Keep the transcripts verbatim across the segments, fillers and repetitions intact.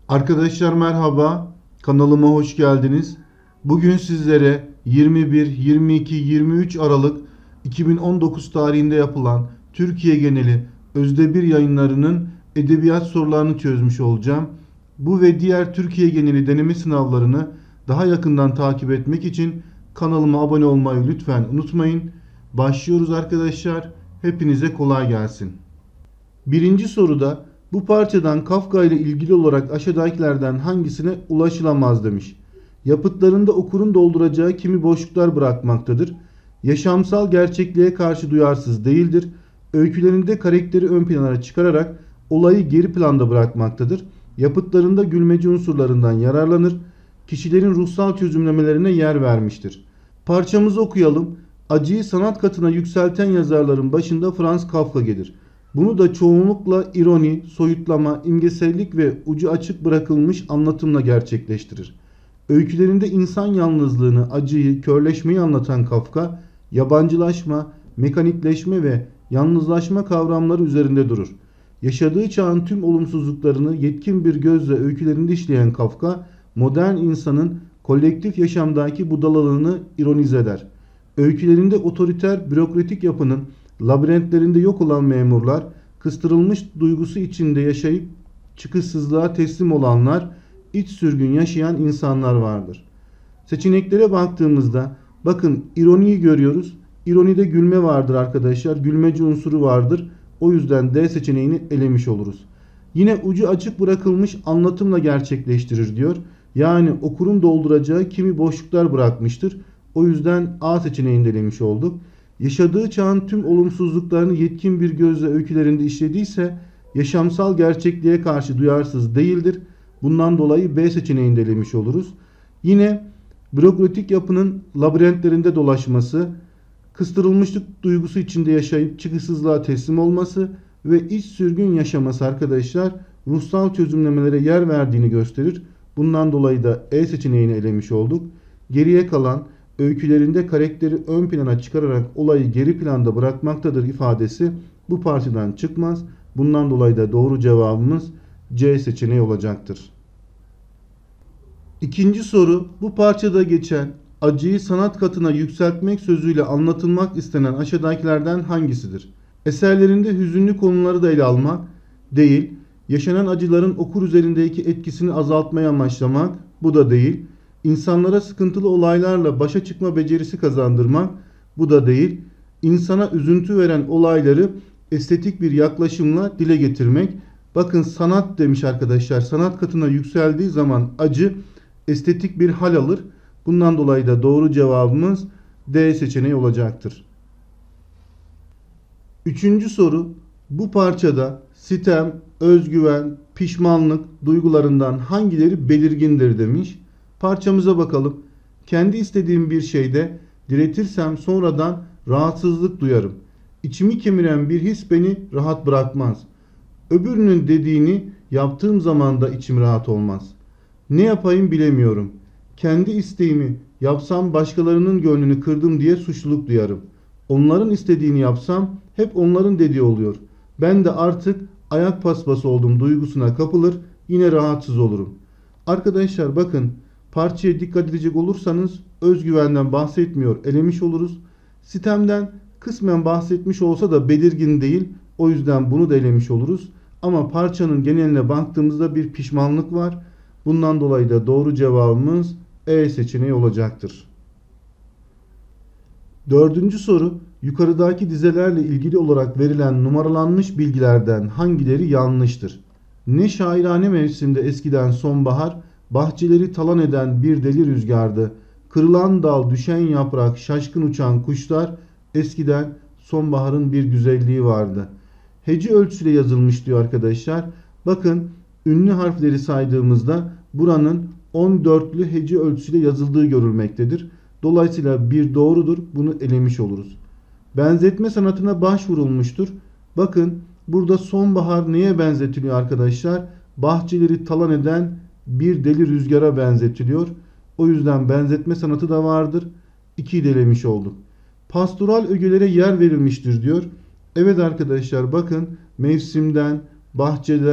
Arkadaşlar merhaba, kanalıma hoş geldiniz. Bugün sizlere yirmi bir, yirmi iki, yirmi üç Aralık iki bin on dokuz tarihinde yapılan Türkiye geneli Özde bir yayınlarının edebiyat sorularını çözmüş olacağım. Bu ve diğer Türkiye geneli deneme sınavlarını daha yakından takip etmek için kanalıma abone olmayı lütfen unutmayın. Başlıyoruz arkadaşlar. Hepinize kolay gelsin. Birinci soruda bu parçadan Kafka ile ilgili olarak aşağıdakilerden hangisine ulaşılamaz demiş. Yapıtlarında okurun dolduracağı kimi boşluklar bırakmaktadır. Yaşamsal gerçekliğe karşı duyarsız değildir. Öykülerinde karakteri ön plana çıkararak olayı geri planda bırakmaktadır. Yapıtlarında gülmece unsurlarından yararlanır. Kişilerin ruhsal çözümlemelerine yer vermiştir. Parçamızı okuyalım. Acıyı sanat katına yükselten yazarların başında Franz Kafka gelir. Bunu da çoğunlukla ironi, soyutlama, imgesellik ve ucu açık bırakılmış anlatımla gerçekleştirir. Öykülerinde insan yalnızlığını, acıyı, körleşmeyi anlatan Kafka, yabancılaşma, mekanikleşme ve yalnızlaşma kavramları üzerinde durur. Yaşadığı çağın tüm olumsuzluklarını yetkin bir gözle öykülerinde işleyen Kafka, modern insanın kolektif yaşamdaki budalalığını ironize eder. Öykülerinde otoriter, bürokratik yapının labirentlerinde yok olan memurlar, kıstırılmış duygusu içinde yaşayıp çıkışsızlığa teslim olanlar, iç sürgün yaşayan insanlar vardır. Seçeneklere baktığımızda bakın ironiyi görüyoruz. İronide gülme vardır arkadaşlar. Gülmeci unsuru vardır. O yüzden D seçeneğini elemiş oluruz. Yine ucu açık bırakılmış anlatımla gerçekleştirir diyor. Yani okurun dolduracağı kimi boşluklar bırakmıştır. O yüzden A seçeneğini de elemiş olduk. Yaşadığı çağın tüm olumsuzluklarını yetkin bir gözle öykülerinde işlediyse yaşamsal gerçekliğe karşı duyarsız değildir. Bundan dolayı B seçeneğini de elemiş oluruz. Yine bürokratik yapının labirentlerinde dolaşması, kıstırılmışlık duygusu içinde yaşayıp çıkışsızlığa teslim olması ve iç sürgün yaşaması arkadaşlar ruhsal çözümlemelere yer verdiğini gösterir. Bundan dolayı da E seçeneğini elemiş olduk. Geriye kalan öykülerinde karakteri ön plana çıkararak olayı geri planda bırakmaktadır ifadesi bu parçadan çıkmaz. Bundan dolayı da doğru cevabımız C seçeneği olacaktır. İkinci soru bu parçada geçen acıyı sanat katına yükseltmek sözüyle anlatılmak istenen aşağıdakilerden hangisidir? Eserlerinde hüzünlü konuları da ele almak değil, yaşanan acıların okur üzerindeki etkisini azaltmaya amaçlamak bu da değil, İnsanlara sıkıntılı olaylarla başa çıkma becerisi kazandırmak bu da değil. İnsana üzüntü veren olayları estetik bir yaklaşımla dile getirmek. Bakın sanat demiş arkadaşlar. Sanat katına yükseldiği zaman acı estetik bir hal alır. Bundan dolayı da doğru cevabımız D seçeneği olacaktır. Üçüncü soru. Bu parçada sitem, özgüven, pişmanlık duygularından hangileri belirgindir demiş. Parçamıza bakalım. Kendi istediğim bir şeyde diretirsem sonradan rahatsızlık duyarım. İçimi kemiren bir his beni rahat bırakmaz. Öbürünün dediğini yaptığım zaman da içim rahat olmaz. Ne yapayım bilemiyorum. Kendi isteğimi yapsam başkalarının gönlünü kırdım diye suçluluk duyarım. Onların istediğini yapsam hep onların dediği oluyor. Ben de artık ayak paspası oldum duygusuna kapılır, yine rahatsız olurum. Arkadaşlar bakın, parçaya dikkat edecek olursanız özgüvenden bahsetmiyor, elemiş oluruz. Sitemden kısmen bahsetmiş olsa da belirgin değil. O yüzden bunu da elemiş oluruz. Ama parçanın geneline baktığımızda bir pişmanlık var. Bundan dolayı da doğru cevabımız E seçeneği olacaktır. Dördüncü soru. Yukarıdaki dizelerle ilgili olarak verilen numaralanmış bilgilerden hangileri yanlıştır? Ne şairane mevsimde eskiden sonbahar, bahçeleri talan eden bir deli rüzgardı. Kırılan dal, düşen yaprak, şaşkın uçan kuşlar, eskiden sonbaharın bir güzelliği vardı. Hece ölçüsüyle yazılmış diyor arkadaşlar. Bakın ünlü harfleri saydığımızda buranın on dörtlü hece ölçüsüyle yazıldığı görülmektedir. Dolayısıyla bir doğrudur. Bunu elemiş oluruz. Benzetme sanatına başvurulmuştur. Bakın burada sonbahar neye benzetiliyor arkadaşlar? Bahçeleri talan eden bir deli rüzgara benzetiliyor. O yüzden benzetme sanatı da vardır. ikiyi de elemiş olduk. Pastoral ögelere yer verilmiştir diyor. Evet arkadaşlar bakın mevsimden, bahçeden,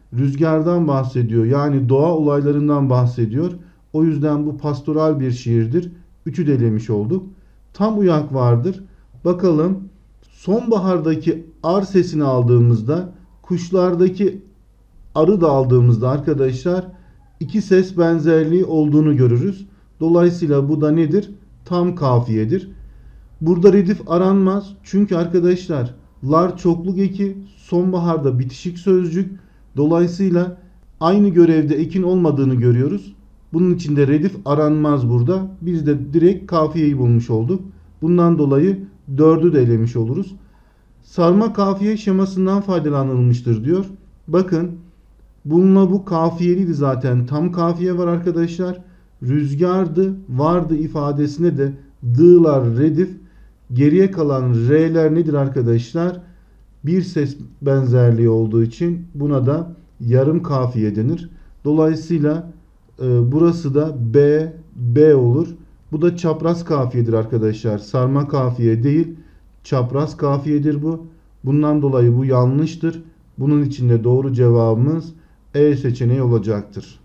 rüzgardan bahsediyor. Yani doğa olaylarından bahsediyor. O yüzden bu pastoral bir şiirdir. Üçü de elemiş olduk. Tam uyak vardır. Bakalım sonbahardaki ar sesini aldığımızda, kuşlardaki arı da aldığımızda arkadaşlar iki ses benzerliği olduğunu görürüz. Dolayısıyla bu da nedir? Tam kafiyedir. Burada redif aranmaz. Çünkü arkadaşlar lar çokluk eki, sonbaharda bitişik sözcük. Dolayısıyla aynı görevde ekin olmadığını görüyoruz. Bunun için de redif aranmaz burada. Biz de direkt kafiyeyi bulmuş olduk. Bundan dolayı dördü de elemiş oluruz. Sarma kafiye şemasından faydalanılmıştır diyor. Bakın bununla bu kafiyeliydi zaten. Tam kafiye var arkadaşlar. Rüzgardı, vardı ifadesine de dığlar redif. Geriye kalan R'ler nedir arkadaşlar? Bir ses benzerliği olduğu için buna da yarım kafiye denir. Dolayısıyla e, burası da B, B olur. Bu da çapraz kafiyedir arkadaşlar. Sarma kafiye değil, çapraz kafiyedir bu. Bundan dolayı bu yanlıştır. Bunun için de doğru cevabımız E seçeneği olacaktır.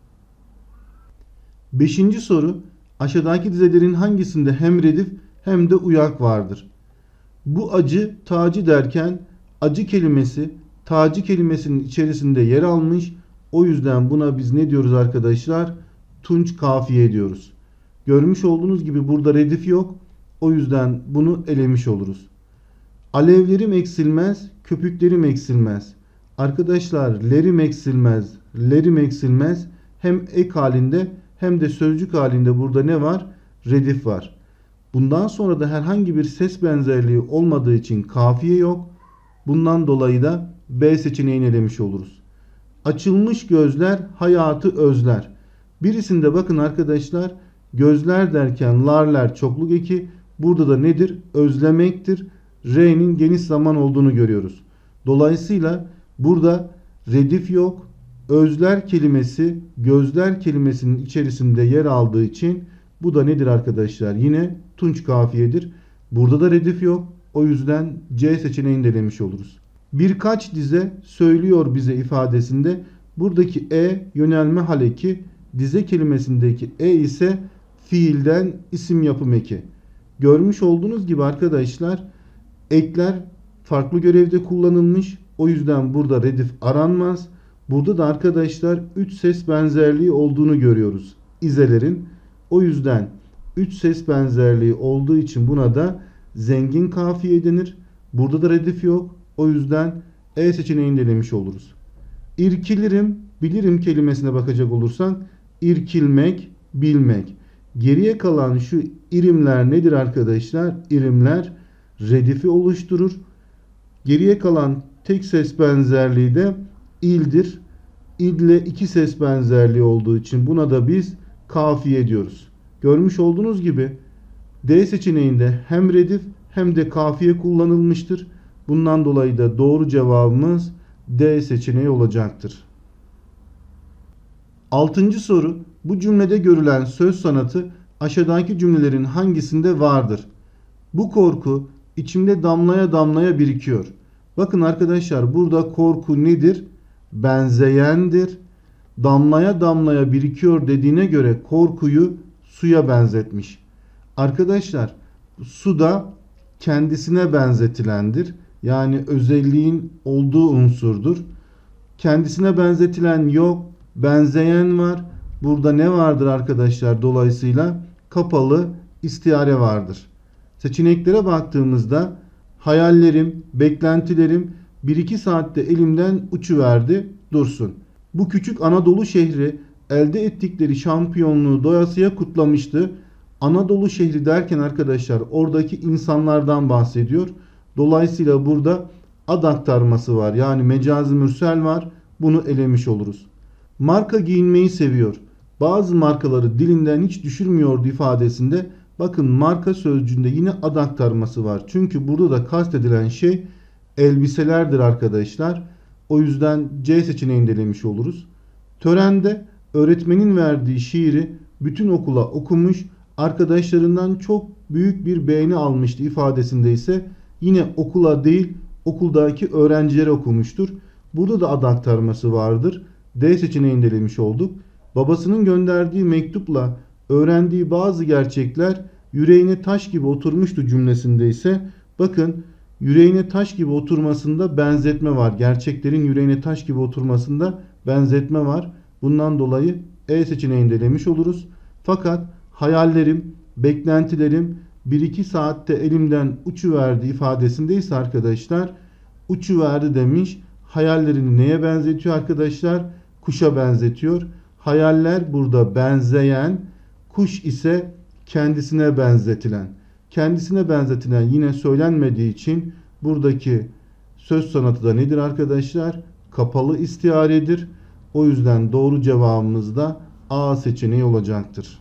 Beşinci soru. Aşağıdaki dizelerin hangisinde hem redif hem de uyak vardır? Bu acı tacı derken acı kelimesi tacı kelimesinin içerisinde yer almış. O yüzden buna biz ne diyoruz arkadaşlar? Tunç kafiye diyoruz. Görmüş olduğunuz gibi burada redif yok. O yüzden bunu elemiş oluruz. Alevlerim eksilmez, köpüklerim eksilmez. Arkadaşlar lerim eksilmez, lerim eksilmez. Hem ek halinde hem de sözcük halinde burada ne var? Redif var. Bundan sonra da herhangi bir ses benzerliği olmadığı için kafiye yok. Bundan dolayı da B seçeneğini elemiş oluruz. Açılmış gözler hayatı özler. Birisinde bakın arkadaşlar gözler derken larler çokluk eki. Burada da nedir? Özlemektir. R'nin geniş zaman olduğunu görüyoruz. Dolayısıyla burada redif yok. Özler kelimesi gözler kelimesinin içerisinde yer aldığı için bu da nedir arkadaşlar? Yine tunç kafiyedir. Burada da redif yok. O yüzden C seçeneğini de elemiş oluruz. Birkaç dize söylüyor bize ifadesinde buradaki E yönelme hal eki, dize kelimesindeki E ise fiilden isim yapım eki. Görmüş olduğunuz gibi arkadaşlar ekler farklı görevde kullanılmış. O yüzden burada redif aranmaz. Burada da arkadaşlar üç ses benzerliği olduğunu görüyoruz izelerin. O yüzden üç ses benzerliği olduğu için buna da zengin kafiye denir. Burada da redif yok. O yüzden E seçeneğini elemiş oluruz. İrkilirim, bilirim kelimesine bakacak olursak irkilmek, bilmek. Geriye kalan şu irimler nedir arkadaşlar? İrimler redifi oluşturur. Geriye kalan tek ses benzerliği de ildir. İl ile iki ses benzerliği olduğu için buna da biz kafiye diyoruz. Görmüş olduğunuz gibi D seçeneğinde hem redif hem de kafiye kullanılmıştır. Bundan dolayı da doğru cevabımız D seçeneği olacaktır. Altıncı soru. Bu cümlede görülen söz sanatı aşağıdaki cümlelerin hangisinde vardır? Bu korku içimde damlaya damlaya birikiyor. Bakın arkadaşlar burada korku nedir? Benzeyendir. Damlaya damlaya birikiyor dediğine göre korkuyu suya benzetmiş. Arkadaşlar su da kendisine benzetilendir. Yani özelliğin olduğu unsurdur. Kendisine benzetilen yok, benzeyen var. Burada ne vardır arkadaşlar? Dolayısıyla kapalı istiare vardır. Seçeneklere baktığımızda hayallerim, beklentilerim bir iki saatte elimden uçuverdi dursun. Bu küçük Anadolu şehri elde ettikleri şampiyonluğu doyasıya kutlamıştı. Anadolu şehri derken arkadaşlar oradaki insanlardan bahsediyor. Dolayısıyla burada ad aktarması var. Yani mecazi mürsel var. Bunu elemiş oluruz. Marka giyinmeyi seviyor. Bazı markaları dilinden hiç düşürmüyordu ifadesinde. Bakın marka sözcüğünde yine ad aktarması var. Çünkü burada da kastedilen şey elbiselerdir arkadaşlar. O yüzden C seçeneğini elemiş oluruz. Törende öğretmenin verdiği şiiri bütün okula okumuş, arkadaşlarından çok büyük bir beğeni almıştı ifadesinde ise yine okula değil okuldaki öğrencilere okumuştur. Burada da ad aktarması vardır. D seçeneğini elemiş olduk. Babasının gönderdiği mektupla öğrendiği bazı gerçekler yüreğine taş gibi oturmuştu cümlesinde ise bakın yüreğine taş gibi oturmasında benzetme var. Gerçeklerin yüreğine taş gibi oturmasında benzetme var. Bundan dolayı E seçeneğini de elemiş oluruz. Fakat hayallerim, beklentilerim bir iki saatte elimden uçuverdi ifadesindeyse arkadaşlar uçuverdi demiş. Hayallerini neye benzetiyor arkadaşlar? Kuşa benzetiyor. Hayaller burada benzeyen, kuş ise kendisine benzetilen. Kendisine benzetilen yine söylenmediği için buradaki söz sanatı da nedir arkadaşlar? Kapalı istiaredir. O yüzden doğru cevabımız da A seçeneği olacaktır.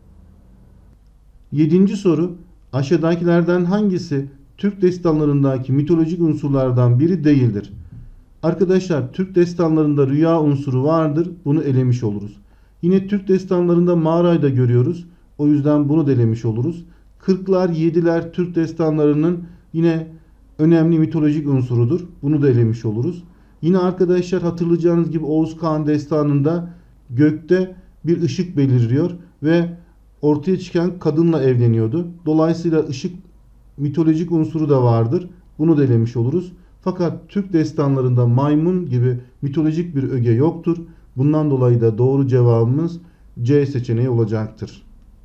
Yedinci soru. Aşağıdakilerden hangisi Türk destanlarındaki mitolojik unsurlardan biri değildir? Arkadaşlar Türk destanlarında rüya unsuru vardır. Bunu elemiş oluruz. Yine Türk destanlarında mağarayı da görüyoruz. O yüzden bunu da elemiş oluruz. Kırklar, yediler Türk destanlarının yine önemli mitolojik unsurudur. Bunu da elemiş oluruz. Yine arkadaşlar hatırlayacağınız gibi Oğuz Kağan destanında gökte bir ışık beliriyor ve ortaya çıkan kadınla evleniyordu. Dolayısıyla ışık mitolojik unsuru da vardır. Bunu da elemiş oluruz. Fakat Türk destanlarında maymun gibi mitolojik bir öge yoktur. Bundan dolayı da doğru cevabımız C seçeneği olacaktır.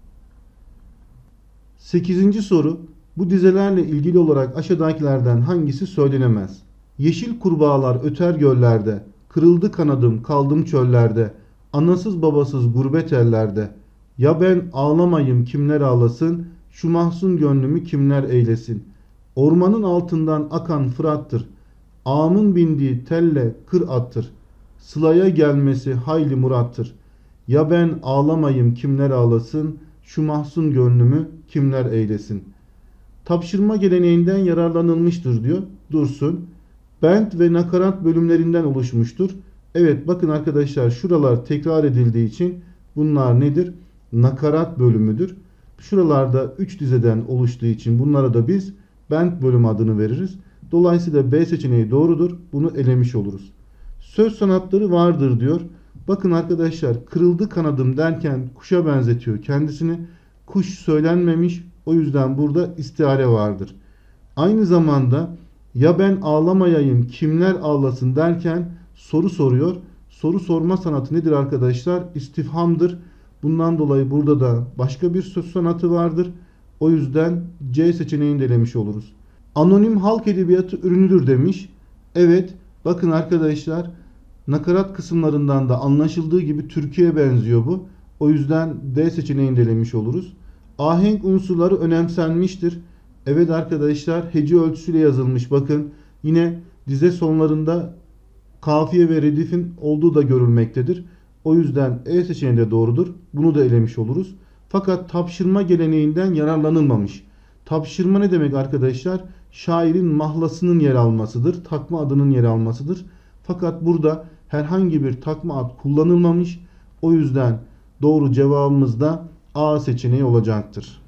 sekizinci soru. Bu dizelerle ilgili olarak aşağıdakilerden hangisi söylenemez? Yeşil kurbağalar öter göllerde, kırıldı kanadım kaldım çöllerde, anasız babasız gurbet ellerde. Ya ben ağlamayım kimler ağlasın, şu mahzun gönlümü kimler eylesin. Ormanın altından akan Fırat'tır, ağamın bindiği telle kır attır. Sılaya gelmesi hayli murattır. Ya ben ağlamayım kimler ağlasın, şu mahzun gönlümü kimler eylesin. Tapşırma geleneğinden yararlanılmıştır diyor. Dursun. Bent ve nakarat bölümlerinden oluşmuştur. Evet bakın arkadaşlar şuralar tekrar edildiği için bunlar nedir? Nakarat bölümüdür. Şuralarda üç dizeden oluştuğu için bunlara da biz bent bölümü adını veririz. Dolayısıyla B seçeneği doğrudur. Bunu elemiş oluruz. Söz sanatları vardır diyor. Bakın arkadaşlar kırıldı kanadım derken kuşa benzetiyor kendisini. Kuş söylenmemiş. O yüzden burada istiare vardır. Aynı zamanda ya ben ağlamayayım kimler ağlasın derken soru soruyor. Soru sorma sanatı nedir arkadaşlar? İstifhamdır. Bundan dolayı burada da başka bir söz sanatı vardır. O yüzden C seçeneğini de elemiş oluruz. Anonim halk edebiyatı ürünüdür demiş. Evet bakın arkadaşlar nakarat kısımlarından da anlaşıldığı gibi Türkiye'ye benziyor bu. O yüzden D seçeneğini de elemiş oluruz. Ahenk unsurları önemsenmiştir. Evet arkadaşlar hece ölçüsüyle yazılmış. Bakın yine dize sonlarında kafiye ve redifin olduğu da görülmektedir. O yüzden E seçeneği de doğrudur. Bunu da elemiş oluruz. Fakat tapşırma geleneğinden yararlanılmamış. Tapşırma ne demek arkadaşlar? Şairin mahlasının yer almasıdır. Takma adının yer almasıdır. Fakat burada herhangi bir takma ad kullanılmamış. O yüzden doğru cevabımız da A seçeneği olacaktır.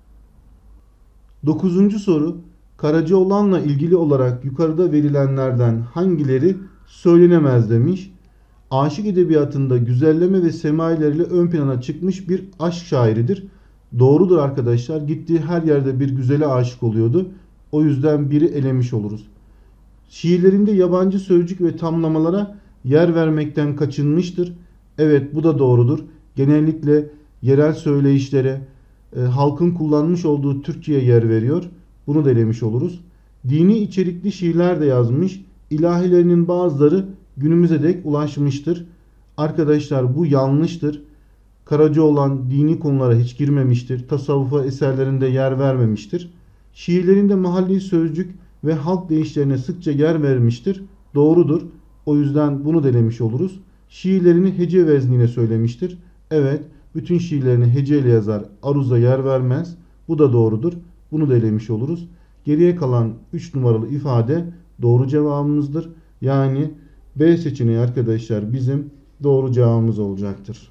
Dokuzuncu soru. Karacaoğlan'la ilgili olarak yukarıda verilenlerden hangileri söylenemez demiş. Aşık edebiyatında güzelleme ve semaileriyle ön plana çıkmış bir aşk şairidir. Doğrudur arkadaşlar. Gittiği her yerde bir güzele aşık oluyordu. O yüzden biri elemiş oluruz. Şiirlerinde yabancı sözcük ve tamlamalara yer vermekten kaçınmıştır. Evet bu da doğrudur. Genellikle yerel söyleyişlere, e, halkın kullanmış olduğu Türkçe'ye yer veriyor. Bunu da elemiş oluruz. Dini içerikli şiirler de yazmış. İlahilerinin bazıları günümüze dek ulaşmıştır. Arkadaşlar bu yanlıştır. Karacaoğlan dini konulara hiç girmemiştir. Tasavvufa eserlerinde yer vermemiştir. Şiirlerinde mahalli sözcük ve halk deyişlerine sıkça yer vermiştir. Doğrudur. O yüzden bunu da elemiş oluruz. Şiirlerini hece vezniyle söylemiştir. Evet, bütün şiirlerini heceyle yazar. Aruza yer vermez. Bu da doğrudur. Bunu da elemiş oluruz. Geriye kalan üç numaralı ifade doğru cevabımızdır. Yani B seçeneği arkadaşlar bizim doğru cevabımız olacaktır.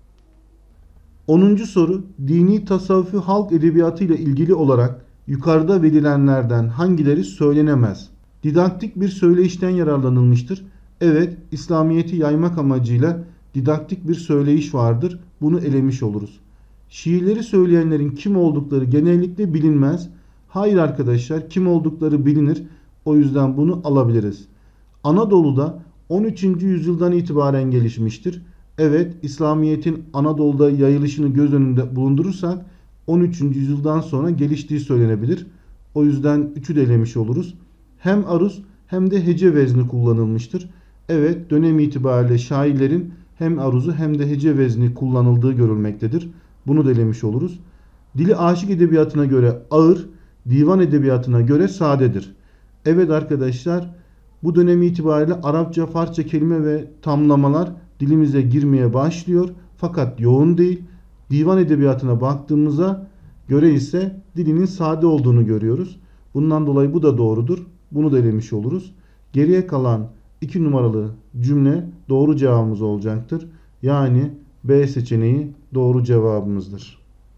onuncu soru. Dini tasavvufi halk edebiyatı ile ilgili olarak yukarıda verilenlerden hangileri söylenemez? Didaktik bir söyleyişten yararlanılmıştır. Evet, İslamiyet'i yaymak amacıyla didaktik bir söyleyiş vardır. Bunu elemiş oluruz. Şiirleri söyleyenlerin kim oldukları genellikle bilinmez. Hayır arkadaşlar, kim oldukları bilinir. O yüzden bunu alabiliriz. Anadolu'da on üçüncü yüzyıldan itibaren gelişmiştir. Evet, İslamiyet'in Anadolu'da yayılışını göz önünde bulundurursak on üçüncü yüzyıldan sonra geliştiği söylenebilir. O yüzden üçü de elemiş oluruz. Hem aruz hem de hece vezni kullanılmıştır. Evet, dönem itibariyle şairlerin hem aruzu hem de hece vezni kullanıldığı görülmektedir. Bunu da elemiş oluruz. Dili aşık edebiyatına göre ağır, divan edebiyatına göre sadedir. Evet arkadaşlar, bu dönem itibariyle Arapça, Farsça kelime ve tamlamalar dilimize girmeye başlıyor. Fakat yoğun değil. Divan edebiyatına baktığımıza göre ise dilinin sade olduğunu görüyoruz. Bundan dolayı bu da doğrudur. Bunu da elemiş oluruz. Geriye kalan iki numaralı cümle doğru cevabımız olacaktır. Yani B seçeneği doğru cevabımızdır.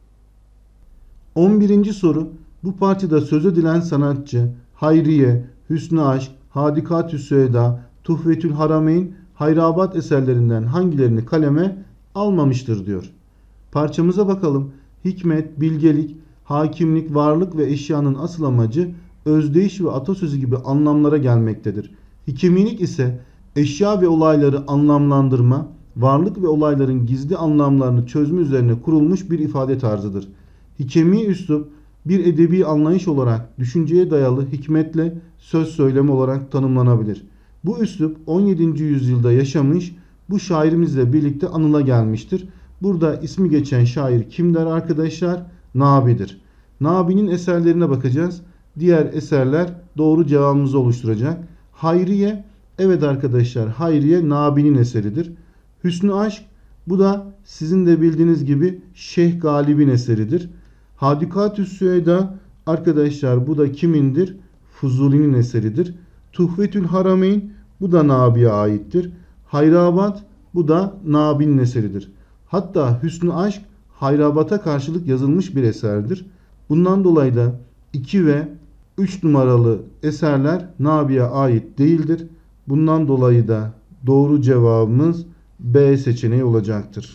on birinci soru. Bu parçada söz edilen sanatçı Hayriye, Hüsnü Aşk, Hadikat-ü Süeda, Tuhvetül Harameyn, Hayrabat eserlerinden hangilerini kaleme almamıştır diyor. Parçamıza bakalım. Hikmet, bilgelik, hakimlik, varlık ve eşyanın asıl amacı özdeyiş ve atasözü gibi anlamlara gelmektedir. Hikemilik ise eşya ve olayları anlamlandırma, varlık ve olayların gizli anlamlarını çözme üzerine kurulmuş bir ifade tarzıdır. Hikemi üslup bir edebi anlayış olarak düşünceye dayalı hikmetle söz söyleme olarak tanımlanabilir. Bu üslup on yedinci yüzyılda yaşamış, bu şairimizle birlikte anıla gelmiştir. Burada ismi geçen şair kimdir arkadaşlar? Nabi'dir. Nabi'nin eserlerine bakacağız. Diğer eserler doğru cevabımızı oluşturacak. Hayriye, evet arkadaşlar, Hayriye Nabi'nin eseridir. Hüsnü Aşk, bu da sizin de bildiğiniz gibi Şeyh Galip'in eseridir. Hadikat-ü Süeda, arkadaşlar bu da kimindir? Fuzuli'nin eseridir. Tuhvetül Harameyn, bu da Nabi'ye aittir. Hayrabat, bu da Nabi'nin eseridir. Hatta Hüsnü Aşk Hayrabat'a karşılık yazılmış bir eserdir. Bundan dolayı da iki ve üç numaralı eserler Nabi'ye ait değildir. Bundan dolayı da doğru cevabımız B seçeneği olacaktır.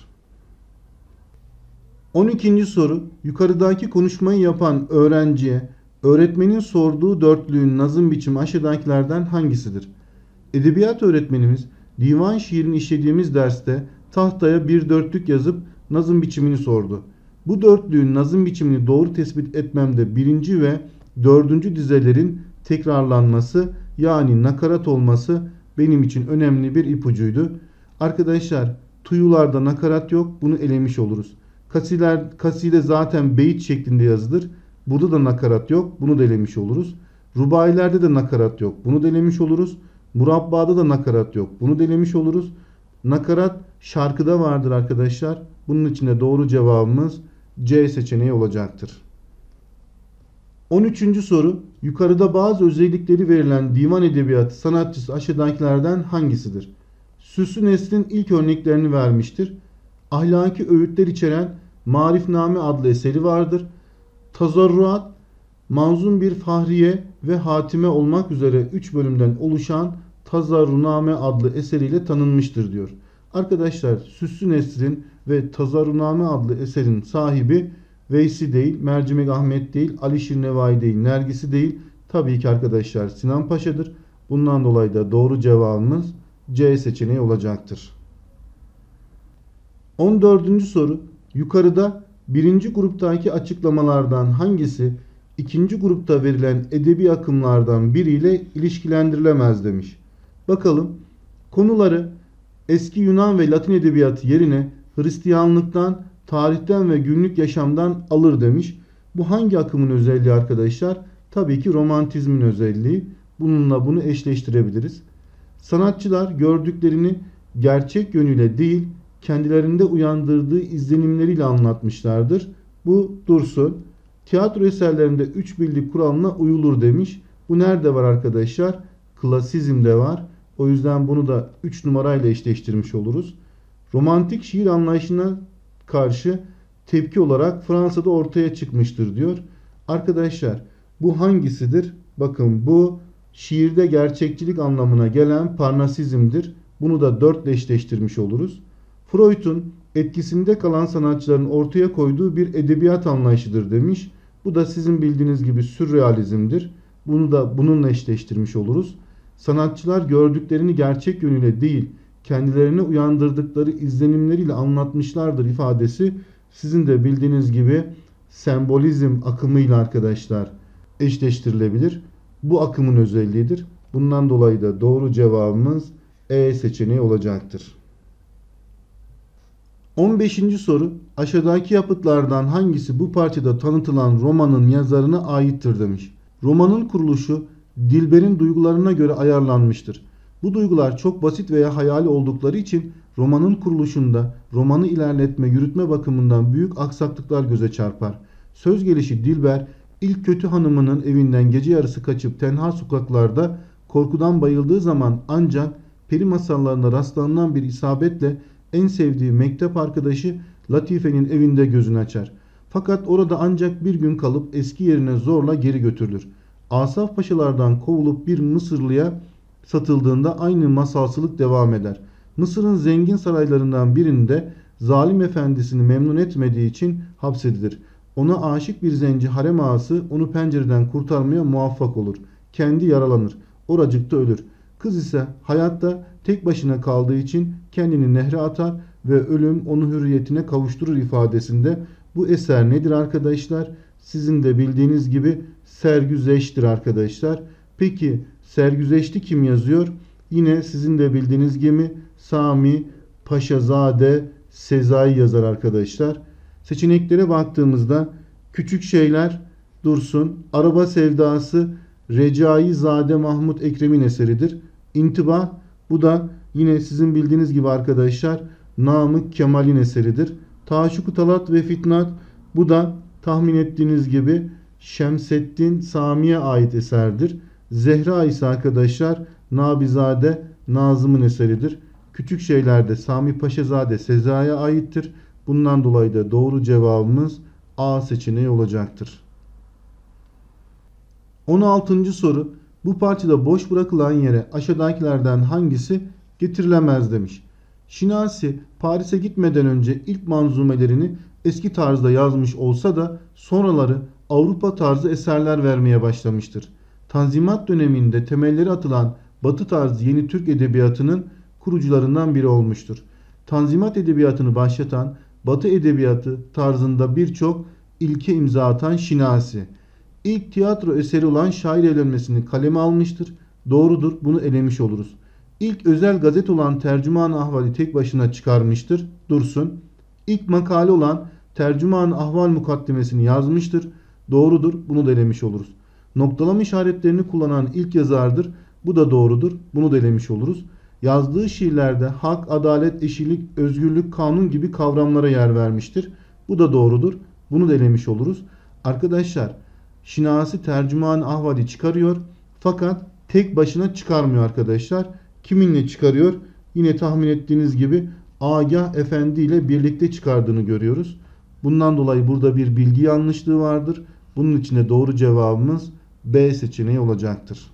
on ikinci soru. Yukarıdaki konuşmayı yapan öğrenciye öğretmenin sorduğu dörtlüğün nazım biçimi aşağıdakilerden hangisidir? Edebiyat öğretmenimiz divan şiirini işlediğimiz derste tahtaya bir dörtlük yazıp nazım biçimini sordu. Bu dörtlüğün nazım biçimini doğru tespit etmemde birinci ve dördüncü dizelerin tekrarlanması yani nakarat olması benim için önemli bir ipucuydu. Arkadaşlar tuyularda nakarat yok, bunu elemiş oluruz. Kasiler, kaside zaten beyit şeklinde yazılır. Burada da nakarat yok, bunu da elemiş oluruz. Rubailerde de nakarat yok, bunu da elemiş oluruz. Murabbada da nakarat yok, bunu da elemiş oluruz. Nakarat şarkıda vardır arkadaşlar. Bunun için de doğru cevabımız C seçeneği olacaktır. on üçüncü soru. Yukarıda bazı özellikleri verilen divan edebiyatı sanatçısı aşağıdakilerden hangisidir? Süslü Nesrin ilk örneklerini vermiştir. Ahlaki öğütler içeren Marifname adlı eseri vardır. Tazarruat, manzum bir fahriye ve hatime olmak üzere üç bölümden oluşan Tazarruname adlı eseriyle tanınmıştır diyor. Arkadaşlar Süslü Nesrin ve Tazarruname adlı eserin sahibi Veysi değil, Mercimek Ahmet değil, Alişir Nevai değil, Nergisi değil. Tabii ki arkadaşlar Sinan Paşa'dır. Bundan dolayı da doğru cevabımız C seçeneği olacaktır. on dördüncü soru. Yukarıda birinci gruptaki açıklamalardan hangisi ikinci grupta verilen edebi akımlardan biriyle ilişkilendirilemez demiş. Bakalım. Konuları eski Yunan ve Latin edebiyatı yerine Hristiyanlıktan, tarihten ve günlük yaşamdan alır demiş. Bu hangi akımın özelliği arkadaşlar? Tabii ki romantizmin özelliği. Bununla bunu eşleştirebiliriz. Sanatçılar gördüklerini gerçek yönüyle değil, kendilerinde uyandırdığı izlenimleriyle anlatmışlardır. Bu dursun. Tiyatro eserlerinde üç birlik kuralına uyulur demiş. Bu nerede var arkadaşlar? Klasizmde var. O yüzden bunu da üç numarayla eşleştirmiş oluruz. Romantik şiir anlayışına karşı tepki olarak Fransa'da ortaya çıkmıştır diyor. Arkadaşlar bu hangisidir? Bakın bu şiirde gerçekçilik anlamına gelen parnasizmdir. Bunu da dört ile eşleştirmiş oluruz. Freud'un etkisinde kalan sanatçıların ortaya koyduğu bir edebiyat anlayışıdır demiş. Bu da sizin bildiğiniz gibi sürrealizmdir. Bunu da bununla eşleştirmiş oluruz. Sanatçılar gördüklerini gerçek yönüyle değil, kendilerine uyandırdıkları izlenimleriyle anlatmışlardır ifadesi sizin de bildiğiniz gibi sembolizm akımıyla arkadaşlar eşleştirilebilir. Bu akımın özelliğidir. Bundan dolayı da doğru cevabımız E seçeneği olacaktır. on beşinci soru. Aşağıdaki yapıtlardan hangisi bu parçada tanıtılan romanın yazarına aittir demiş. Romanın kuruluşu Dilber'in duygularına göre ayarlanmıştır. Bu duygular çok basit veya hayali oldukları için romanın kuruluşunda romanı ilerletme, yürütme bakımından büyük aksaklıklar göze çarpar. Söz gelişi Dilber ilk kötü hanımının evinden gece yarısı kaçıp tenha sokaklarda korkudan bayıldığı zaman ancak peri masallarına rastlanılan bir isabetle en sevdiği mektep arkadaşı Latife'nin evinde gözünü açar. Fakat orada ancak bir gün kalıp eski yerine zorla geri götürülür. Asaf Paşalardan kovulup bir Mısırlıya satıldığında aynı masalsılık devam eder. Mısır'ın zengin saraylarından birinde zalim efendisini memnun etmediği için hapsedilir. Ona aşık bir zenci harem ağası onu pencereden kurtarmaya muvaffak olur. Kendi yaralanır. Oracıkta ölür. Kız ise hayatta tek başına kaldığı için kendini nehre atar ve ölüm onu hürriyetine kavuşturur ifadesinde. Bu eser nedir arkadaşlar? Sizin de bildiğiniz gibi Sergüzeşt'tir arkadaşlar. Peki Sergüzeşt'i kim yazıyor? Yine sizin de bildiğiniz gibi Sami Paşazade Sezai yazar arkadaşlar. Seçeneklere baktığımızda Küçük Şeyler Dursun, Araba Sevdası Recaizade Mahmut Ekrem'in eseridir. İntibah, bu da yine sizin bildiğiniz gibi arkadaşlar Namık Kemal'in eseridir. Taşuk-u Talat ve Fitnat, bu da tahmin ettiğiniz gibi Şemseddin Sami'ye ait eserdir. Zehra ise arkadaşlar Nabizade Nazım'ın eseridir. Küçük Şeyler'de Sami Paşazade Sezai'ye aittir. Bundan dolayı da doğru cevabımız A seçeneği olacaktır. on altıncı soru. Bu parçada boş bırakılan yere aşağıdakilerden hangisi getirilemez demiş. Şinasi Paris'e gitmeden önce ilk manzumelerini eski tarzda yazmış olsa da sonraları Avrupa tarzı eserler vermeye başlamıştır. Tanzimat döneminde temelleri atılan Batı tarzı yeni Türk edebiyatının kurucularından biri olmuştur. Tanzimat edebiyatını başlatan Batı edebiyatı tarzında birçok ilke imza atan Şinasi, İlk tiyatro eseri olan Şair Evlenmesi'ni kaleme almıştır. Doğrudur, bunu elemiş oluruz. İlk özel gazete olan Tercüman-ı Ahval'i tek başına çıkarmıştır. Dursun. İlk makale olan Tercüman-ı Ahval mukaddimesini yazmıştır. Doğrudur, bunu da elemiş oluruz. Noktalama işaretlerini kullanan ilk yazardır. Bu da doğrudur, bunu da elemiş oluruz. Yazdığı şiirlerde hak, adalet, eşitlik, özgürlük, kanun gibi kavramlara yer vermiştir. Bu da doğrudur, bunu da elemiş oluruz. Arkadaşlar, Şinasi Tercüman-ı Ahval'i çıkarıyor fakat tek başına çıkarmıyor arkadaşlar. Kiminle çıkarıyor? Yine tahmin ettiğiniz gibi Agah Efendi ile birlikte çıkardığını görüyoruz. Bundan dolayı burada bir bilgi yanlışlığı vardır. Bunun için de doğru cevabımız B seçeneği olacaktır.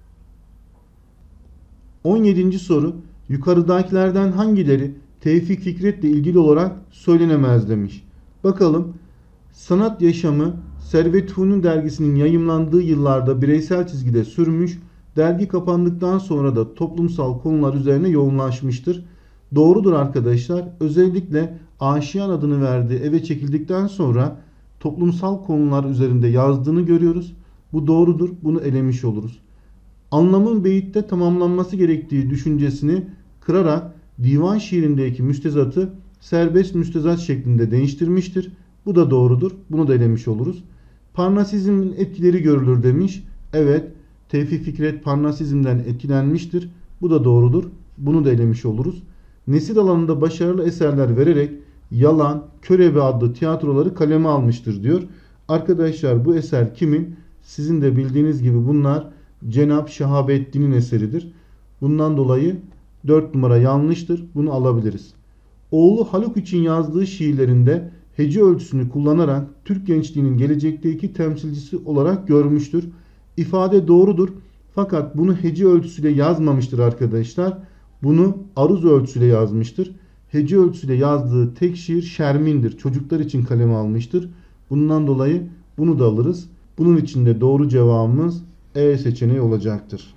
on yedinci soru. Yukarıdakilerden hangileri Tevfik Fikret'le ilgili olarak söylenemez demiş. Bakalım. Sanat yaşamı Servet Fünun dergisinin yayımlandığı yıllarda bireysel çizgide sürmüş, dergi kapandıktan sonra da toplumsal konular üzerine yoğunlaşmıştır. Doğrudur arkadaşlar. Özellikle Aşiyan adını verdiği eve çekildikten sonra toplumsal konular üzerinde yazdığını görüyoruz. Bu doğrudur. Bunu elemiş oluruz. Anlamın beyitte tamamlanması gerektiği düşüncesini kırarak divan şiirindeki müstezatı serbest müstezat şeklinde değiştirmiştir. Bu da doğrudur. Bunu da elemiş oluruz. Parnasizmin etkileri görülür demiş. Evet, Tevfik Fikret Parnasizmden etkilenmiştir. Bu da doğrudur. Bunu da elemiş oluruz. Nesil alanında başarılı eserler vererek Yalan, Körebe adlı tiyatroları kaleme almıştır diyor. Arkadaşlar bu eser kimin? Sizin de bildiğiniz gibi bunlar Cenab Şahabettin'in eseridir. Bundan dolayı dört numara yanlıştır. Bunu alabiliriz. Oğlu Haluk için yazdığı şiirlerinde hece ölçüsünü kullanarak Türk gençliğinin gelecekteki temsilcisi olarak görmüştür. İfade doğrudur. Fakat bunu hece ölçüsüyle yazmamıştır arkadaşlar. Bunu aruz ölçüsüyle yazmıştır. Hece ölçüsüyle yazdığı tek şiir Şermin'dir. Çocuklar için kaleme almıştır. Bundan dolayı bunu da alırız. Bunun için de doğru cevabımız E seçeneği olacaktır.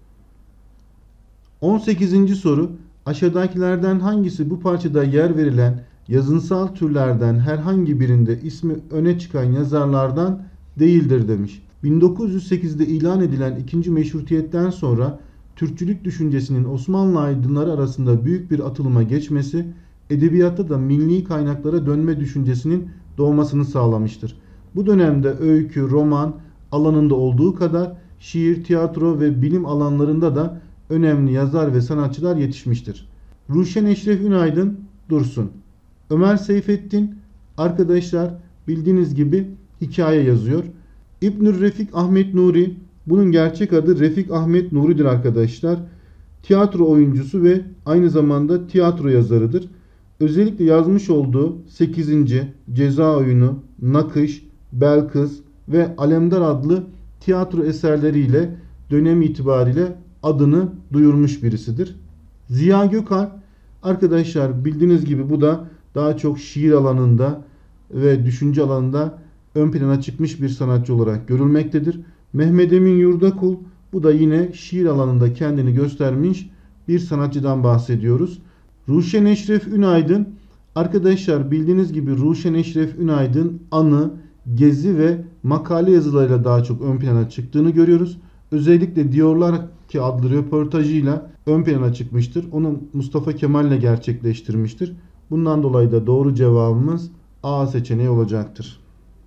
on sekizinci soru. Aşağıdakilerden hangisi bu parçada yer verilen yazınsal türlerden herhangi birinde ismi öne çıkan yazarlardan değildir demiş. bin dokuz yüz sekizde ilan edilen ikinci Meşrutiyet'ten sonra Türkçülük düşüncesinin Osmanlı aydınları arasında büyük bir atılıma geçmesi, edebiyatta da milli kaynaklara dönme düşüncesinin doğmasını sağlamıştır. Bu dönemde öykü, roman alanında olduğu kadar şiir, tiyatro ve bilim alanlarında da önemli yazar ve sanatçılar yetişmiştir. Ruşen Eşref Ünaydın Dursun. Ömer Seyfettin arkadaşlar bildiğiniz gibi hikaye yazıyor. İbnül Refik Ahmet Nuri, bunun gerçek adı Refik Ahmet Nuri'dir arkadaşlar. Tiyatro oyuncusu ve aynı zamanda tiyatro yazarıdır. Özellikle yazmış olduğu sekizinci Ceza Oyunu, Nakış, Belkıs ve Alemdar adlı tiyatro eserleriyle dönem itibariyle adını duyurmuş birisidir. Ziya Gökalp arkadaşlar bildiğiniz gibi bu da daha çok şiir alanında ve düşünce alanında ön plana çıkmış bir sanatçı olarak görülmektedir. Mehmet Emin Yurdakul, bu da yine şiir alanında kendini göstermiş bir sanatçıdan bahsediyoruz. Ruşen Eşref Ünaydın arkadaşlar bildiğiniz gibi Ruşen Eşref Ünaydın anı, gezi ve makale yazılarıyla daha çok ön plana çıktığını görüyoruz. Özellikle Diyorlar ki adlı röportajıyla ön plana çıkmıştır. Onu Mustafa Kemal ile gerçekleştirmiştir. Bundan dolayı da doğru cevabımız A seçeneği olacaktır.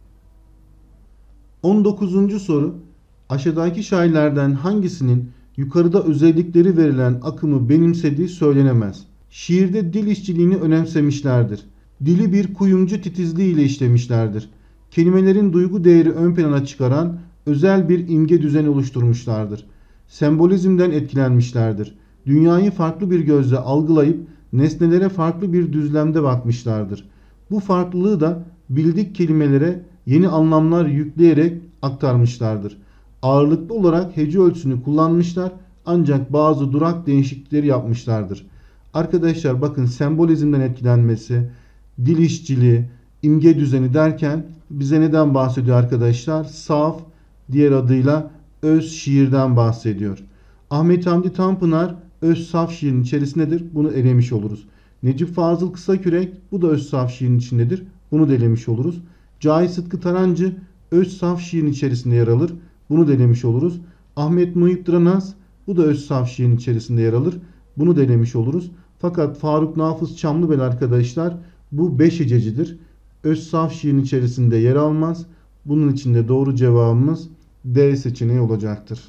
on dokuzuncu soru. Aşağıdaki şairlerden hangisinin yukarıda özellikleri verilen akımı benimsediği söylenemez? Şiirde dil işçiliğini önemsemişlerdir. Dili bir kuyumcu titizliği ile işlemişlerdir. Kelimelerin duygu değeri ön plana çıkaran özel bir imge düzeni oluşturmuşlardır. Sembolizmden etkilenmişlerdir. Dünyayı farklı bir gözle algılayıp nesnelere farklı bir düzlemde bakmışlardır. Bu farklılığı da bildik kelimelere yeni anlamlar yükleyerek aktarmışlardır. Ağırlıklı olarak hece ölçüsünü kullanmışlar ancak bazı durak değişiklikleri yapmışlardır. Arkadaşlar bakın sembolizmden etkilenmesi, dil işçiliği, imge düzeni derken bize neden bahsediyor arkadaşlar? Saf, diğer adıyla öz şiirden bahsediyor. Ahmet Hamdi Tanpınar öz saf şiirin içerisindedir. Bunu elemiş oluruz. Necip Fazıl Kısakürek, bu da öz saf şiirin içindedir. Bunu da elemiş oluruz. Cahit Sıtkı Tarancı öz saf şiirin içerisinde yer alır. Bunu da elemiş oluruz. Ahmet Muhip Dranaz, bu da öz saf şiirin içerisinde yer alır. Bunu da elemiş oluruz. Fakat Faruk Nafız Çamlıbel arkadaşlar bu beş hececidir. Öz saf şiirin içerisinde yer almaz. Bunun için de doğru cevabımız D seçeneği olacaktır.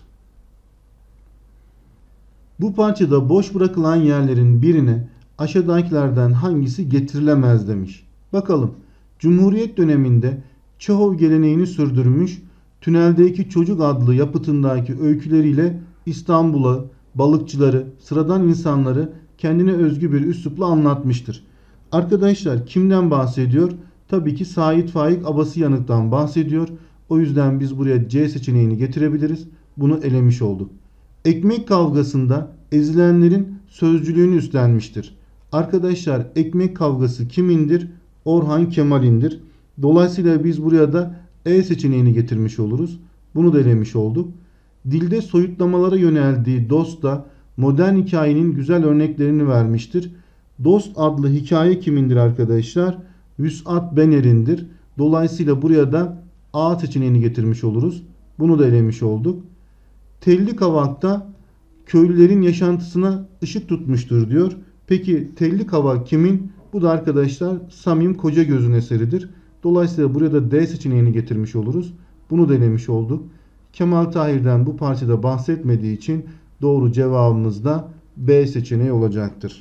Bu parçada boş bırakılan yerlerin birine aşağıdakilerden hangisi getirilemez demiş. Bakalım. Cumhuriyet döneminde Çehov geleneğini sürdürmüş, Tüneldeki Çocuk adlı yapıtındaki öyküleriyle İstanbul'u, balıkçıları, sıradan insanları kendine özgü bir üslupla anlatmıştır. Arkadaşlar kimden bahsediyor? Tabii ki Sait Faik Abasıyanık'tan bahsediyor. O yüzden biz buraya C seçeneğini getirebiliriz. Bunu elemiş olduk. Ekmek kavgasında ezilenlerin sözcülüğünü üstlenmiştir. Arkadaşlar ekmek kavgası kimindir? Orhan Kemal'indir. Dolayısıyla biz buraya da E seçeneğini getirmiş oluruz. Bunu da elemiş olduk. Dilde soyutlamalara yöneldiği Dost da modern hikayenin güzel örneklerini vermiştir. Dost adlı hikaye kimindir arkadaşlar? Vüs'at Bener'indir. Dolayısıyla buraya da A seçeneğini getirmiş oluruz. Bunu da elemiş olduk. Telli Kavak'ta köylülerin yaşantısına ışık tutmuştur diyor. Peki Telli Kavak kimin? Bu da arkadaşlar Samim Kocagöz'ün eseridir. Dolayısıyla buraya da D seçeneğini getirmiş oluruz. Bunu denemiş olduk. Kemal Tahir'den bu parçada bahsetmediği için doğru cevabımız da B seçeneği olacaktır.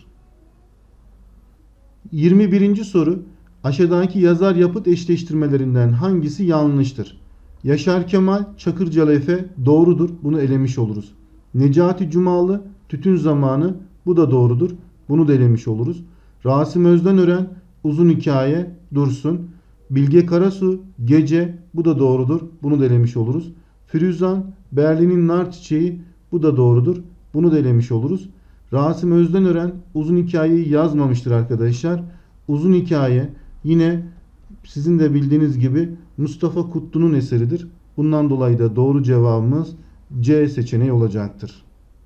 yirmi birinci soru. Aşağıdaki yazar yapıt eşleştirmelerinden hangisi yanlıştır? Yaşar Kemal, Çakırcalı Efe doğrudur. Bunu elemiş oluruz. Necati Cumalı, Tütün Zamanı, bu da doğrudur. Bunu da elemiş oluruz. Rasim Özdenören, Uzun Hikaye, Dursun. Bilge Karasu, Gece, bu da doğrudur. Bunu da elemiş oluruz. Firuzan, Berlin'in Nar Çiçeği, Bu da doğrudur. Bunu da elemiş oluruz. Rasim Özdenören uzun hikayeyi yazmamıştır arkadaşlar. Uzun hikaye yine sizin de bildiğiniz gibi Mustafa Kutlu'nun eseridir. Bundan dolayı da doğru cevabımız C seçeneği olacaktır.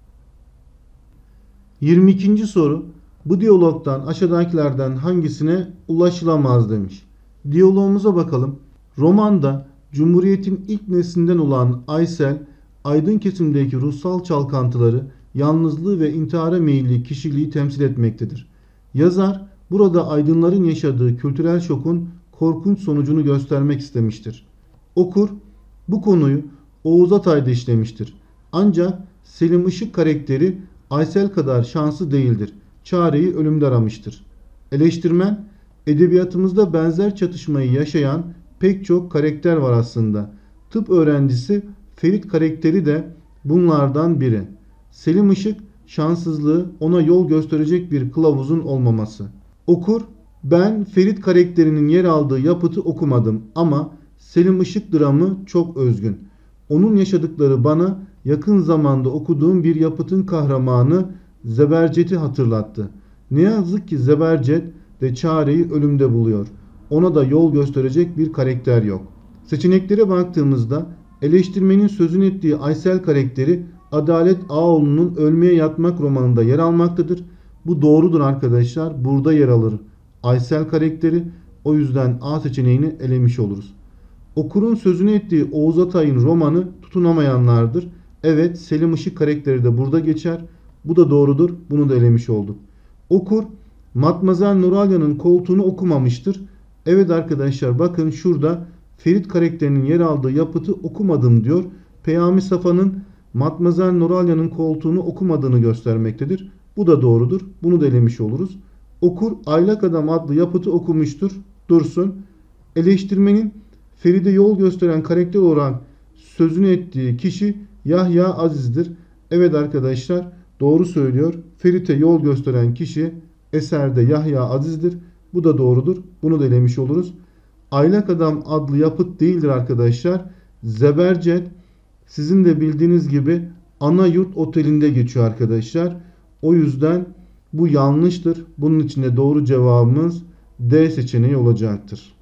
yirmi ikinci soru. Bu diyalogdan aşağıdakilerden hangisine ulaşılamaz demiş. Diyalogumuza bakalım. Romanda Cumhuriyet'in ilk neslinden olan Aysel, aydın kesimdeki ruhsal çalkantıları, yalnızlığı ve intihara meyilli kişiliği temsil etmektedir. Yazar, burada aydınların yaşadığı kültürel şokun korkunç sonucunu göstermek istemiştir. Okur, bu konuyu Oğuz Atay da işlemiştir. Ancak Selim Işık karakteri Aysel kadar şanslı değildir. Çareyi ölümde aramıştır. Eleştirmen, edebiyatımızda benzer çatışmayı yaşayan pek çok karakter var aslında. Tıp öğrencisi Ferit karakteri de bunlardan biri. Selim Işık şanssızlığı ona yol gösterecek bir kılavuzun olmaması. Okur, ben Ferit karakterinin yer aldığı yapıtı okumadım ama Selim Işık dramı çok özgün. Onun yaşadıkları bana yakın zamanda okuduğum bir yapıtın kahramanı Zebercet'i hatırlattı. Ne yazık ki Zebercet de çareyi ölümde buluyor. Ona da yol gösterecek bir karakter yok. Seçeneklere baktığımızda eleştirmenin sözünü ettiği Aysel karakteri Adalet Ağaoğlu'nun Ölmeye Yatmak romanında yer almaktadır. Bu doğrudur arkadaşlar. Burada yer alır Aysel karakteri. O yüzden A seçeneğini elemiş oluruz. Okurun sözünü ettiği Oğuz Atay'ın romanı Tutunamayanlardır. Evet, Selim Işık karakteri de burada geçer. Bu da doğrudur. Bunu da elemiş olduk. Okur Matmazel Noralya'nın koltuğunu okumamıştır. Evet arkadaşlar, bakın şurada Ferit karakterinin yer aldığı yapıtı okumadım diyor. Peyami Safa'nın Matmazel Noralya'nın koltuğunu okumadığını göstermektedir. Bu da doğrudur. Bunu da elemiş oluruz. Okur Aylak Adam adlı yapıtı okumuştur. Dursun. Eleştirmenin Ferit'e yol gösteren karakter olarak sözünü ettiği kişi Yahya Aziz'dir. Evet arkadaşlar, doğru söylüyor. Ferit'e yol gösteren kişi eserde Yahya Aziz'dir. Bu da doğrudur. Bunu da elemiş oluruz. Aylak Adam adlı yapıt değildir arkadaşlar. Zebercet sizin de bildiğiniz gibi Ana Yurt Oteli'nde geçiyor arkadaşlar. O yüzden bu yanlıştır. Bunun için de doğru cevabımız D seçeneği olacaktır.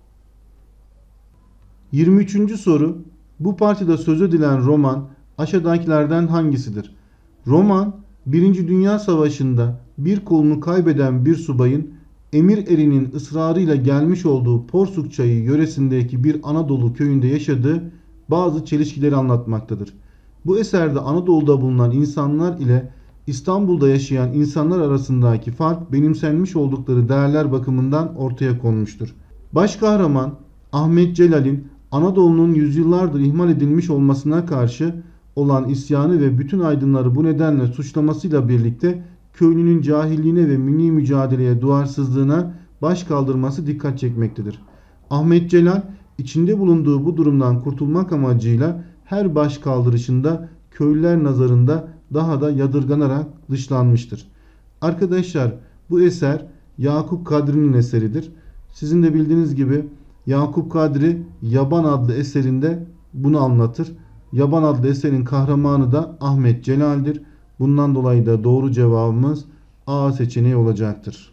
yirmi üçüncü soru. Bu parçada söz edilen roman aşağıdakilerden hangisidir? Roman, Birinci Dünya Savaşı'nda bir kolunu kaybeden bir subayın emir erinin ısrarıyla gelmiş olduğu Porsuk Çayı yöresindeki bir Anadolu köyünde yaşadığı bazı çelişkileri anlatmaktadır. Bu eserde Anadolu'da bulunan insanlar ile İstanbul'da yaşayan insanlar arasındaki fark benimsenmiş oldukları değerler bakımından ortaya konmuştur. Baş kahraman Ahmet Celal'in Anadolu'nun yüzyıllardır ihmal edilmiş olmasına karşı olan isyanı ve bütün aydınları bu nedenle suçlamasıyla birlikte köylünün cahilliğine ve milli mücadeleye duyarsızlığına baş kaldırması dikkat çekmektedir. Ahmet Celal içinde bulunduğu bu durumdan kurtulmak amacıyla her baş kaldırışında köylüler nazarında daha da yadırganarak dışlanmıştır. Arkadaşlar, bu eser Yakup Kadri'nin eseridir. Sizin de bildiğiniz gibi Yakup Kadri Yaban adlı eserinde bunu anlatır. Yaban adlı eserin kahramanı da Ahmet Celal'dir. Bundan dolayı da doğru cevabımız A seçeneği olacaktır.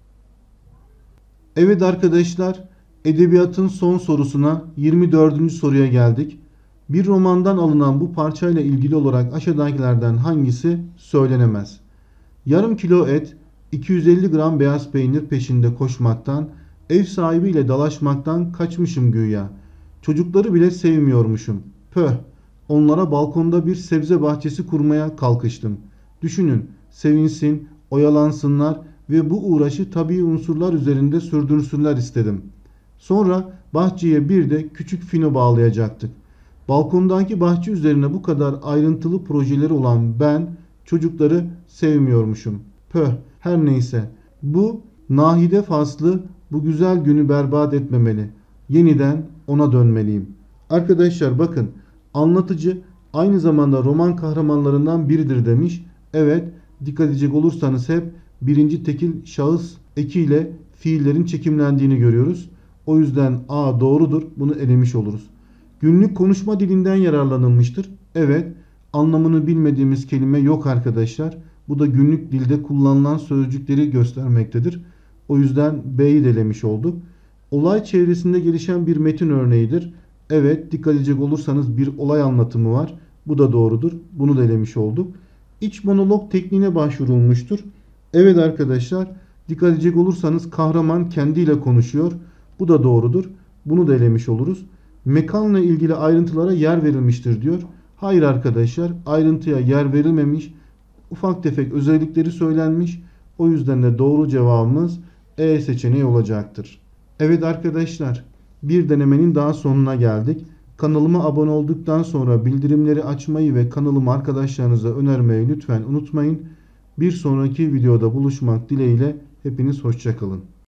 Evet arkadaşlar, edebiyatın son sorusuna yirmi dördüncü soruya geldik. Bir romandan alınan bu parçayla ilgili olarak aşağıdakilerden hangisi söylenemez? Yarım kilo et, iki yüz elli gram beyaz peynir peşinde koşmaktan, ev sahibiyle dalaşmaktan kaçmışım güya. Çocukları bile sevmiyormuşum. Pöh! Onlara balkonda bir sebze bahçesi kurmaya kalkıştım. Düşünün, sevinsin, oyalansınlar ve bu uğraşı tabii unsurlar üzerinde sürdürsünler istedim. Sonra bahçeye bir de küçük fino bağlayacaktık. Balkondaki bahçe üzerine bu kadar ayrıntılı projeleri olan ben çocukları sevmiyormuşum. Pöh, her neyse. Bu nahide faslı bu güzel günü berbat etmemeli. Yeniden ona dönmeliyim. Arkadaşlar bakın, anlatıcı aynı zamanda roman kahramanlarından biridir demiş. Evet, dikkat edecek olursanız hep birinci tekil şahıs ekiyle fiillerin çekimlendiğini görüyoruz. O yüzden A doğrudur. Bunu elemiş oluruz. Günlük konuşma dilinden yararlanılmıştır. Evet, Anlamını bilmediğimiz kelime yok arkadaşlar. Bu da günlük dilde kullanılan sözcükleri göstermektedir. O yüzden B'yi de elemiş olduk. Olay çevresinde gelişen bir metin örneğidir. Evet, dikkat edecek olursanız bir olay anlatımı var. Bu da doğrudur. Bunu da elemiş olduk. İç monolog tekniğine başvurulmuştur. Evet arkadaşlar, dikkat edecek olursanız kahraman kendiyle konuşuyor. Bu da doğrudur. Bunu da elemiş oluruz. Mekanla ilgili ayrıntılara yer verilmiştir diyor. Hayır arkadaşlar, ayrıntıya yer verilmemiş. Ufak tefek özellikleri söylenmiş. O yüzden de doğru cevabımız E seçeneği olacaktır. Evet arkadaşlar, bir denemenin daha sonuna geldik. Kanalıma abone olduktan sonra bildirimleri açmayı ve kanalımı arkadaşlarınıza önermeyi lütfen unutmayın. Bir sonraki videoda buluşmak dileğiyle hepiniz hoşça kalın.